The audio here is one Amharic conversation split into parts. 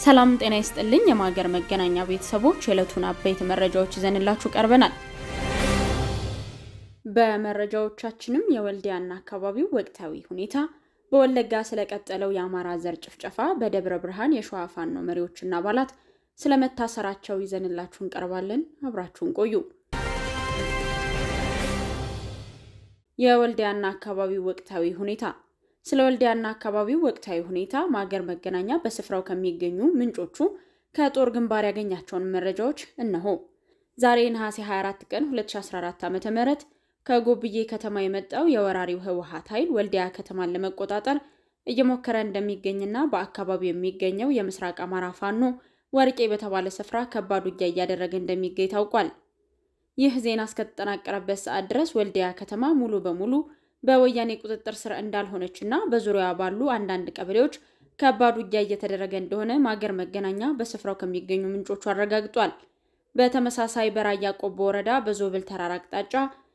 ሰላም ጤና ይስጥልኝ የማገር መገናኛ ቤተሰቦች የዕለቱን አበይት መረጃዎች ይዘንላችሁ ቀርበናል። በመረጃዎቻችንም የወልዲያና አካባቢው ወቅታዊ ሁኔታ በወለጋ ስለቀጠለው የአማራ ዘር ጭፍጨፋ በደብረ ብርሃን የሸዋ ፋኖ መሪዎችና አባላት ስለመታሰራቸው ይዘንላችሁ እንቀርባለን። አብራችሁን ቆዩ። የወልዲያና አካባቢው ወቅታዊ ሁኔታ ስለወልዲያና አካባቢው ወቅታዊ ሁኔታ ማገር መገናኛ በስፍራው ከሚገኙ ምንጮቹ ከጦር ግንባር ያገኛቸውን መረጃዎች እነሆ። ዛሬ ነሐሴ 24 ቀን 2014 ዓ.ም ከጎብዬ ከተማ የመጣው የወራሪው ህወሓት ኃይል ወልዲያ ከተማን ለመቆጣጠር እየሞከረ እንደሚገኝና በአካባቢው የሚገኘው የምስራቅ አማራ ፋኖ ወርቄ በተባለ ስፍራ ከባድ ውጊያ እያደረገ እንደሚገኝ ታውቋል። ይህ ዜና እስከተጠናቀረበት ሰዓት ድረስ ወልዲያ ከተማ ሙሉ በሙሉ በወያኔ ቁጥጥር ስር እንዳልሆነችና በዙሪያው ባሉ አንዳንድ ቀበሌዎች ከባድ ውጊያ እየተደረገ እንደሆነ ማገር መገናኛ በስፍራው ከሚገኙ ምንጮቹ አረጋግጧል። በተመሳሳይ በራያ ቆቦ ወረዳ በዞብል ተራራ አቅጣጫ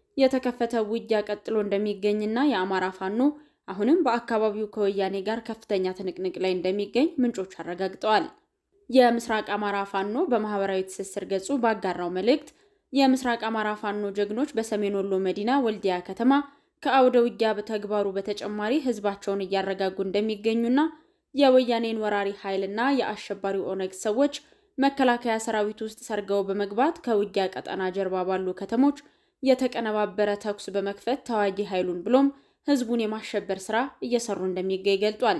የተከፈተ ውጊያ ቀጥሎ እንደሚገኝና የአማራ ፋኖ አሁንም በአካባቢው ከወያኔ ጋር ከፍተኛ ትንቅንቅ ላይ እንደሚገኝ ምንጮቹ አረጋግጠዋል። የምስራቅ አማራ ፋኖ በማህበራዊ ትስስር ገጹ ባጋራው መልእክት የምስራቅ አማራ ፋኖ ጀግኖች በሰሜን ወሎ መዲና ወልዲያ ከተማ ከአውደ ውጊያ በተግባሩ በተጨማሪ ህዝባቸውን እያረጋጉ እንደሚገኙና የወያኔን ወራሪ ኃይልና የአሸባሪው ኦነግ ሰዎች መከላከያ ሰራዊት ውስጥ ሰርገው በመግባት ከውጊያ ቀጠና ጀርባ ባሉ ከተሞች የተቀነባበረ ተኩስ በመክፈት ተዋጊ ኃይሉን ብሎም ህዝቡን የማሸበር ስራ እየሰሩ እንደሚገኝ ገልጿል።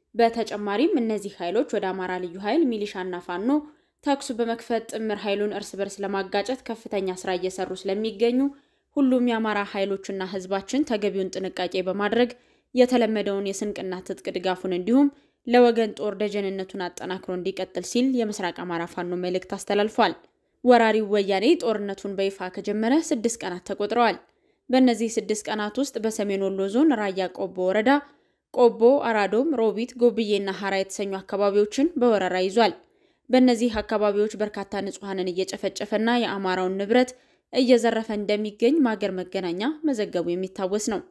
በተጨማሪም እነዚህ ኃይሎች ወደ አማራ ልዩ ኃይል ሚሊሻና ፋኖ ተኩስ በመክፈት ጥምር ኃይሉን እርስ በርስ ለማጋጨት ከፍተኛ ስራ እየሰሩ ስለሚገኙ ሁሉም የአማራ ኃይሎችና ህዝባችን ተገቢውን ጥንቃቄ በማድረግ የተለመደውን የስንቅና ትጥቅ ድጋፉን እንዲሁም ለወገን ጦር ደጀንነቱን አጠናክሮ እንዲቀጥል ሲል የምስራቅ አማራ ፋኖ መልእክት አስተላልፏል። ወራሪው ወያኔ ጦርነቱን በይፋ ከጀመረ 6 ቀናት ተቆጥረዋል። በእነዚህ 6 ቀናት ውስጥ በሰሜን ወሎ ዞን ራያ ቆቦ ወረዳ ቆቦ፣ አራዶም፣ ሮቢት፣ ጎብዬና ሐራ የተሰኙ አካባቢዎችን በወረራ ይዟል። በእነዚህ አካባቢዎች በርካታ ንጹሃንን እየጨፈጨፈና የአማራውን ንብረት እየዘረፈ እንደሚገኝ ማገር መገናኛ መዘገቡ የሚታወስ ነው።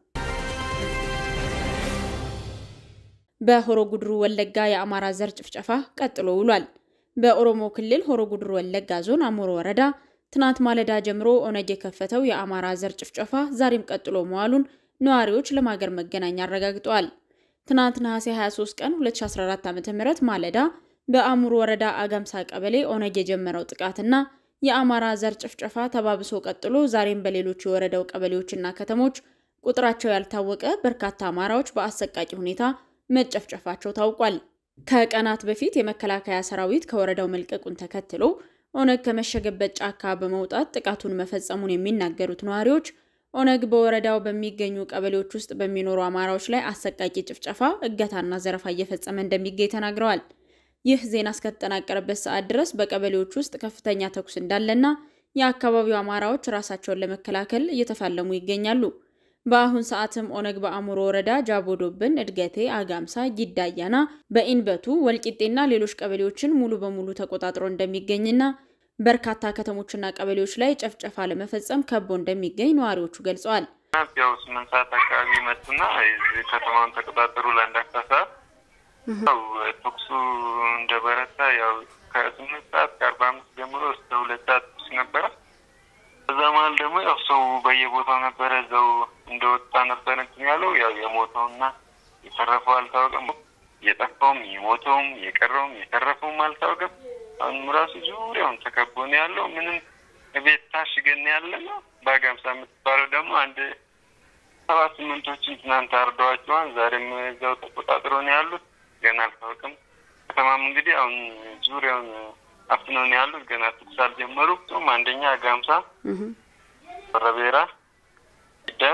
በሆሮ ጉድሩ ወለጋ የአማራ ዘር ጭፍጨፋ ቀጥሎ ውሏል። በኦሮሞ ክልል ሆሮ ጉድሩ ወለጋ ዞን አሞሮ ወረዳ ትናንት ማለዳ ጀምሮ ኦነግ የከፈተው የአማራ ዘር ጭፍጨፋ ዛሬም ቀጥሎ መዋሉን ነዋሪዎች ለማገር መገናኛ አረጋግጠዋል። ትናንት ነሐሴ 23 ቀን 2014 ዓ.ም ማለዳ በአሙሩ ወረዳ አጋምሳ ቀበሌ ኦነግ የጀመረው ጥቃትና የአማራ ዘር ጭፍጨፋ ተባብሶ ቀጥሎ ዛሬም በሌሎች የወረዳው ቀበሌዎችና ከተሞች ቁጥራቸው ያልታወቀ በርካታ አማራዎች በአሰቃቂ ሁኔታ መጨፍጨፋቸው ታውቋል። ከቀናት በፊት የመከላከያ ሰራዊት ከወረዳው መልቀቁን ተከትሎ ኦነግ ከመሸገበት ጫካ በመውጣት ጥቃቱን መፈጸሙን የሚናገሩት ነዋሪዎች ኦነግ በወረዳው በሚገኙ ቀበሌዎች ውስጥ በሚኖሩ አማራዎች ላይ አሰቃቂ ጭፍጨፋ፣ እገታና ዘረፋ እየፈጸመ እንደሚገኝ ተናግረዋል። ይህ ዜና እስከተጠናቀረበት ሰዓት ድረስ በቀበሌዎች ውስጥ ከፍተኛ ተኩስ እንዳለና የአካባቢው አማራዎች ራሳቸውን ለመከላከል እየተፋለሙ ይገኛሉ። በአሁን ሰዓትም ኦነግ በአሙሮ ወረዳ ጃቦዶብን፣ እድገቴ፣ አጋምሳ፣ ጊዳያና በኢንበቱ ወልቂጤና ሌሎች ቀበሌዎችን ሙሉ በሙሉ ተቆጣጥሮ እንደሚገኝና በርካታ ከተሞችና ቀበሌዎች ላይ ጨፍጨፋ ለመፈጸም ከቦ እንደሚገኝ ነዋሪዎቹ ገልጸዋል። ያው 8 ሰዓት አካባቢ መጡና ከተማውን ተቆጣጠሩ ለአንዳክታሳ ተኩሱ እንደበረታ ያው ከ8 ሰዓት ከ45 ጀምሮ እስከ 2 ሰዓት ነበር። በዛማል ደግሞ ያው ሰው በየቦታው ነበር፣ እዛው እንደወጣ ነበር ያለው። ያው የሞተውና የተረፈው አልታወቀም። የጠፋውም የሞተውም የቀረውም የተረፈውም አልታወቀም። አሁን ራሱ ዙሪያውን ተከቦ ነው ያለው። ምንም ቤት ታሽገን ያለነው። በአጋምሳ የምትባለው ደግሞ አንድ 7-8ቶችን ትናንት አርደዋቸዋል። ዛሬም እዛው ተቆጣጥሮ ነው ያሉት። ገና አልታወቀም። ከተማም እንግዲህ አሁን ዙሪያውን አፍነው ነው ያሉት። ገና ተኩስ አልጀመሩም። አንደኛ አጋምሳ፣ ረቤራ፣ ደም፣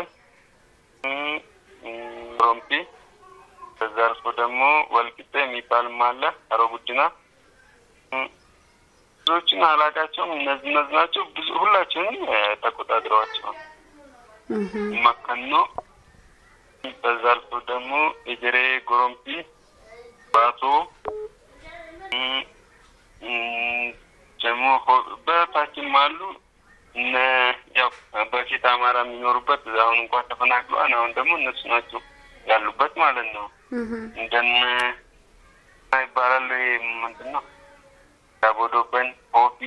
ሮምፒ፣ ከዛ አልፎ ደግሞ ወልቂጤ የሚባልም አለ፣ አሮጉድና ብዙዎችን አላቃቸውም። እነዚህ ናቸው። ብዙ ሁላችንም ተቆጣጥረዋቸዋል። መከኖ፣ ከዛ አልፎ ደግሞ የጀሬ ጎሮምፒ፣ ባቶ ደግሞ በታችም አሉ። ያው በፊት አማራ የሚኖሩበት አሁን እንኳን ተፈናቅለዋል። አሁን ደግሞ እነሱ ናቸው ያሉበት ማለት ነው። እንደነ ይባላል ምንድነው ዳቦዶበን ኦፊ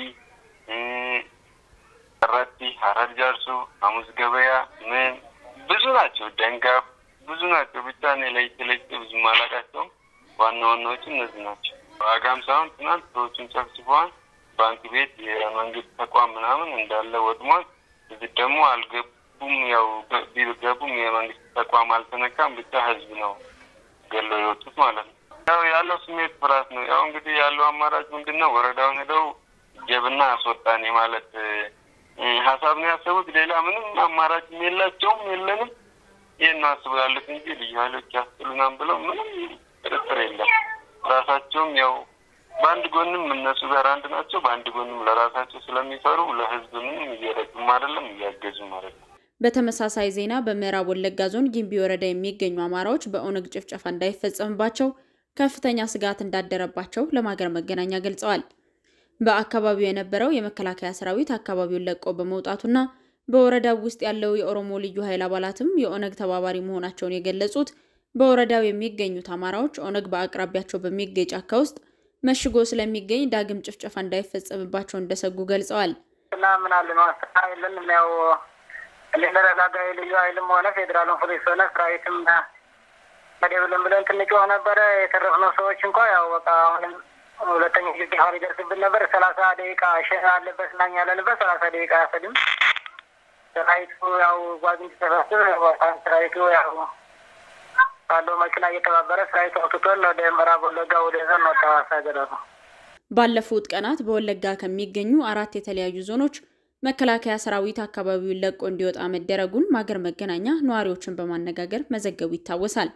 ረቲ ሐረር ጃርሱ አሙስ ገበያ ምን ብዙ ናቸው ደንጋ ብዙ ናቸው ብቻ ነው ለይተለይ ብዙ ማላቃቸው ዋናዎቹ እነዚህ ናቸው አጋምሳውን ትናንት ሰዎችን ሰብስበዋል ባንክ ቤት የመንግስት ተቋም ምናምን እንዳለ ወድሟል እዚህ ደግሞ አልገቡም ያው ቢገቡም የመንግስት ተቋም አልተነካም ብቻ ህዝብ ነው ገለው የወጡት ማለት ነው ያው ያለው ስሜት ፍርሃት ነው ያው እንግዲህ ያለው አማራጭ ምንድነው ወረዳውን ሄደው ጀብና አስወጣኔ ማለት ሐሳብ ነው ያሰቡት ሌላ ምንም አማራጭ የላቸውም የለንም የናስቡ ያሉት እንጂ ልዩሃሎች ያስሉናም ብለው ምንም ጥርጥር የለም ራሳቸውም ያው ባንድ ጎንም እነሱ ጋር አንድ ናቸው ባንድ ጎንም ለራሳቸው ስለሚሰሩ ለህዝብ ምንም እየረዱም አይደለም እያገዙም አይደለም በተመሳሳይ ዜና በምዕራብ ወለጋ ዞን ጊምቢ ወረዳ የሚገኙ አማራዎች በኦነግ ጭፍጨፋ እንዳይፈጸምባቸው ከፍተኛ ስጋት እንዳደረባቸው ለማገር መገናኛ ገልጸዋል በአካባቢው የነበረው የመከላከያ ሰራዊት አካባቢውን ለቆ በመውጣቱና በወረዳው ውስጥ ያለው የኦሮሞ ልዩ ኃይል አባላትም የኦነግ ተባባሪ መሆናቸውን የገለጹት በወረዳው የሚገኙት አማራዎች ኦነግ በአቅራቢያቸው በሚገኝ ጫካ ውስጥ መሽጎ ስለሚገኝ ዳግም ጭፍጨፋ እንዳይፈጸምባቸው እንደሰጉ ገልጸዋል እና ምን አለ ነው አስተካክለን ነው ለረጋጋይ ልዩ ኃይልም ሆነ ፌደራል ፖሊስ ሆነ ሰራዊትም መደብለም ብለን ትንጭ ሆነበረ የተረፈው ሰዎች እንኳን ያው በቃ አሁን ሁለተኛ ጊዜ ሀሪ ደርስብን ነበር 30 ደቂቃ ሸራ አለበት እና ያለንበት 30 ደቂቃ ያፈድም ሰራዊቱ ያው ጓዝን ተፈስረ ሰራዊቱ ያው ባለው መኪና እየተባበረ ሰራዊቱ ወጥቷል ወደ ምዕራብ ወለጋ ወደ ዞን ወጣ ባለፉት ቀናት በወለጋ ከሚገኙ 4 የተለያዩ ዞኖች መከላከያ ሰራዊት አካባቢውን ለቆ እንዲወጣ መደረጉን ማገር መገናኛ ነዋሪዎችን በማነጋገር መዘገቡ ይታወሳል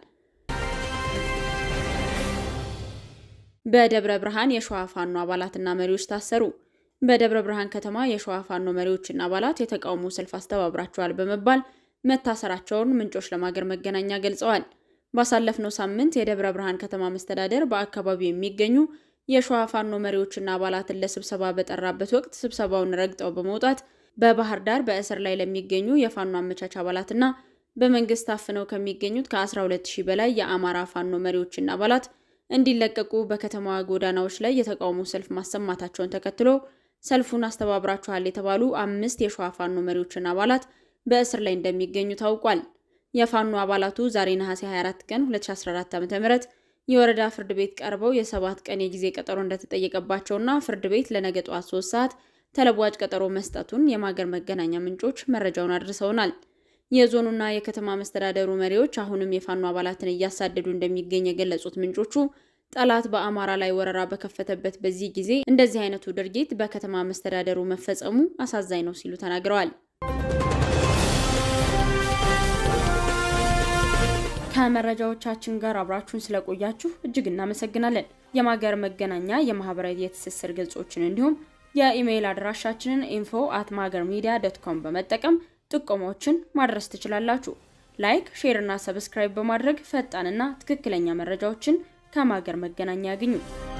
በደብረ ብርሃን የሸዋ ፋኖ አባላትና መሪዎች ታሰሩ በደብረ ብርሃን ከተማ የሸዋ ፋኖ መሪዎችና አባላት የተቃውሞ ሰልፍ አስተባብራቸዋል በመባል መታሰራቸውን ምንጮች ለማገር መገናኛ ገልጸዋል ባሳለፍነው ሳምንት የደብረ ብርሃን ከተማ መስተዳደር በአካባቢው የሚገኙ የሸዋ ፋኖ መሪዎችና አባላትን ለስብሰባ በጠራበት ወቅት ስብሰባውን ረግጠው በመውጣት በባህር ዳር በእስር ላይ ለሚገኙ የፋኖ አመቻች አባላትና በመንግስት አፍነው ከሚገኙት ከ12000 በላይ የአማራ ፋኖ መሪዎችና አባላት እንዲለቀቁ በከተማዋ ጎዳናዎች ላይ የተቃውሞ ሰልፍ ማሰማታቸውን ተከትሎ ሰልፉን አስተባብራቸዋል የተባሉ 5 የሸዋ ፋኖ መሪዎችና አባላት በእስር ላይ እንደሚገኙ ታውቋል የፋኖ አባላቱ ዛሬ ነሐሴ 24 ቀን 2014 ዓ.ም የወረዳ ፍርድ ቤት ቀርበው የ7 ቀን የጊዜ ቀጠሮ እንደተጠየቀባቸውና ፍርድ ቤት ለነገ ጧት 3 ሰዓት ተለዋጭ ቀጠሮ መስጠቱን የማገር መገናኛ ምንጮች መረጃውን አድርሰውናል የዞኑና የከተማ መስተዳደሩ መሪዎች አሁንም የፋኖ አባላትን እያሳደዱ እንደሚገኝ የገለጹት ምንጮቹ ጠላት በአማራ ላይ ወረራ በከፈተበት በዚህ ጊዜ እንደዚህ አይነቱ ድርጊት በከተማ መስተዳደሩ መፈጸሙ አሳዛኝ ነው ሲሉ ተናግረዋል ከመረጃዎቻችን ጋር አብራችሁን ስለቆያችሁ እጅግ እናመሰግናለን የማገር መገናኛ የማህበራዊ የትስስር ገጾችን እንዲሁም የኢሜይል አድራሻችንን info@magermedia.com በመጠቀም ጥቆማዎችን ማድረስ ትችላላችሁ ላይክ ሼር እና ሰብስክራይብ በማድረግ ፈጣንና ትክክለኛ መረጃዎችን ከማገር መገናኛ ያገኙ